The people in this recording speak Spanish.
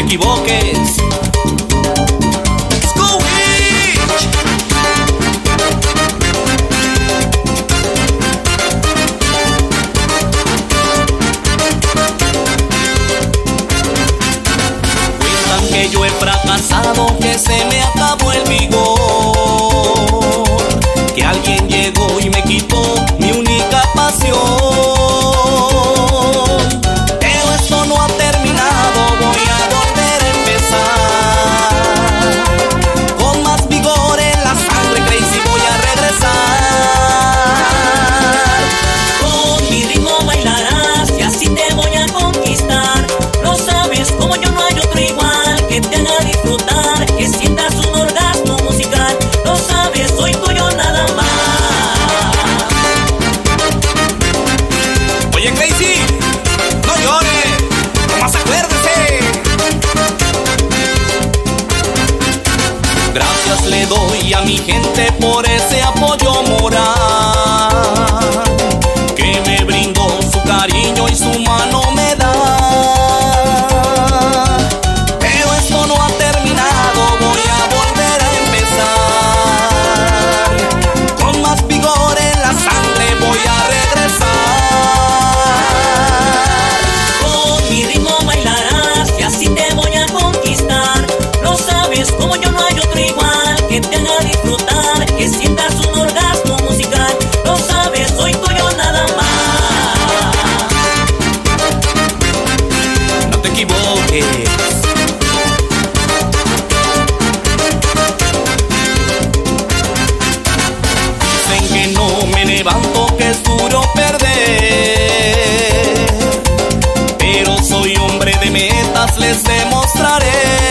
equivoques. Cuentan que yo he fracasado, que se me acabó el vigor, que alguien llegó y me quitó mi única pasión. Pero esto no ha terminado, voy a volver a empezar. Con más vigor en la sangre, Crazy, voy a regresar. Con mi ritmo bailarás y así te voy a conquistar. No sabes como yo no hay otro igual que te haga disfrutar, que sientas un orgasmo musical. No sabes, soy tuyo nada más. Oye, Crazy, no llore, nomás acuérdese. Gracias le doy a mi gente por ese apoyo moral, que me brindó su cariño y su mano me da. Pero esto no ha terminado, voy a volver a empezar. Con más vigor en la sangre voy a regresar. Con mi ritmo bailarás y así te voy a conquistar. No sabes como yo no hay otro igual que te haga disfrutar, que sientas un orgasmo musical. No sabes, soy tuyo nada más. No te equivoques. Dicen que no me levanto, que es duro perder, pero soy hombre de metas, les demostraré.